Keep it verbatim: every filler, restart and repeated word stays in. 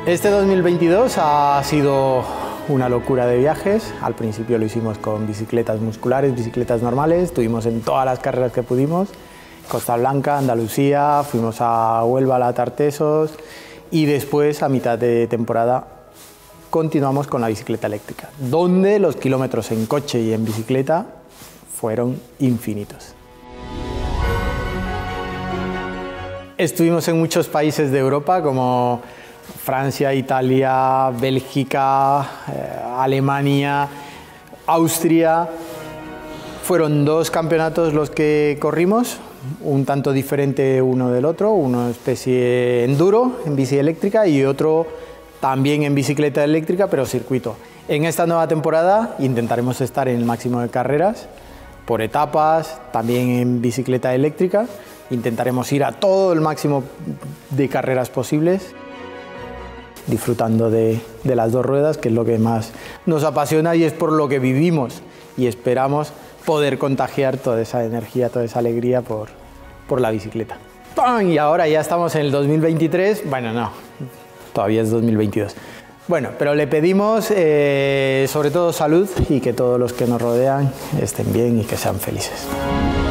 Este dos mil veintidós ha sido una locura de viajes. Al principio lo hicimos con bicicletas musculares, bicicletas normales, estuvimos en todas las carreras que pudimos, Costa Blanca, Andalucía, fuimos a Huelva, a Tartesos, y después, a mitad de temporada, continuamos con la bicicleta eléctrica, donde los kilómetros en coche y en bicicleta fueron infinitos. Estuvimos en muchos países de Europa, como Francia, Italia, Bélgica, eh, Alemania, Austria. Fueron dos campeonatos los que corrimos, un tanto diferente uno del otro, uno especie enduro en bici eléctrica y otro también en bicicleta eléctrica, pero circuito. En esta nueva temporada intentaremos estar en el máximo de carreras, por etapas, también en bicicleta eléctrica. Intentaremos ir a todo el máximo de carreras posibles, disfrutando de, de las dos ruedas, que es lo que más nos apasiona y es por lo que vivimos, y esperamos poder contagiar toda esa energía, toda esa alegría por, por la bicicleta. ¡Pam! Y ahora ya estamos en el dos mil veintitrés, bueno, no, todavía es dos mil veintidós. Bueno, pero le pedimos eh, sobre todo salud y que todos los que nos rodean estén bien y que sean felices.